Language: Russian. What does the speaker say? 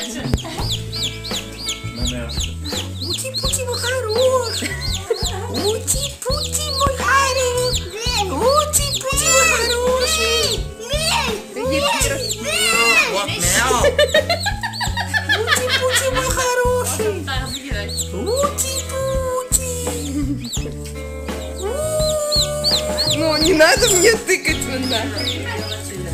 Ути-пути мой хороший. Ути-пути мой хороший. Ути-пути мой хороший. Ути-пути мой хороший. Ути-пути. Ну, не надо мне тыкать вот так.